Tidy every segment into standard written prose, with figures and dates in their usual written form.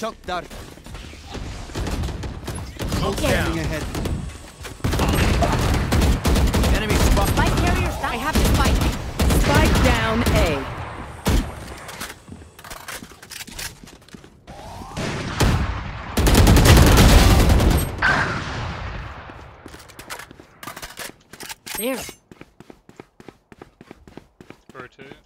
Shock dart. Okay. Ahead. Enemy spot. Spike carriers down. I have to spike. Spike down A. There. Rotate.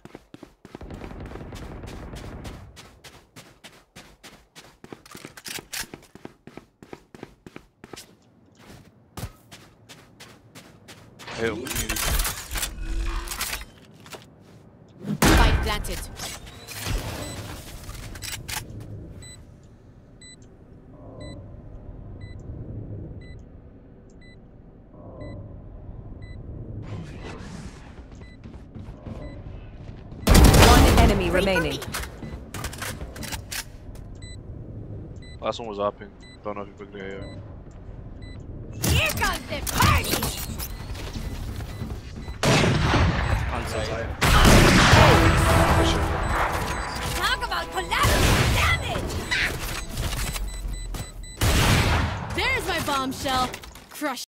Hell, we need Spike planted. One enemy remaining. Last one was opping. Don't know if you quickly here. Here comes the party. On site. Talk about collateral damage. There's my bombshell. Crush.